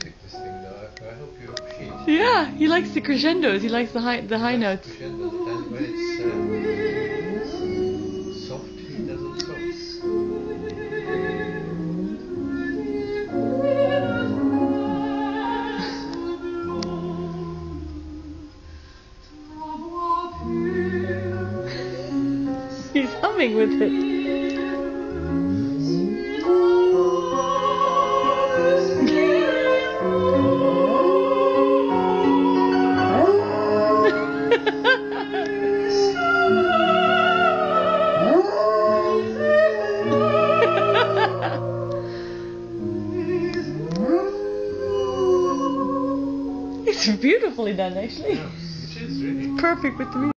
perfect, this thing, though. I hope you appreciate it. Yeah, he likes the crescendos. He likes the high notes. Crescendos, and when it's soft, he does it soft. He's humming with it. It's beautifully done, actually. Yeah, it is really. Perfect with the music.